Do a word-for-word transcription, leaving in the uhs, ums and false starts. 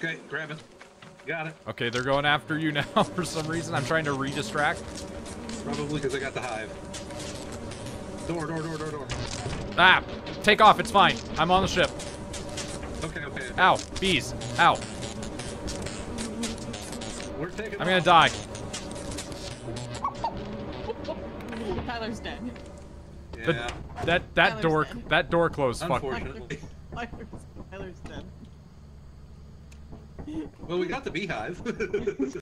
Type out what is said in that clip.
Okay, grab it. Got it. Okay, they're going after you now for some reason. I'm trying to re-distract. Probably because I got the hive. Door, door, door, door, door. Ah! Take off, it's fine. I'm on the ship. Okay, okay. Ow. Bees. Ow. We're taking I'm gonna off. die. Tyler's dead. Yeah. The, that that Tyler's door dead. that door closed. Fuck. Unfortunately. Tyler's, Tyler's dead. Well, we got the beehive.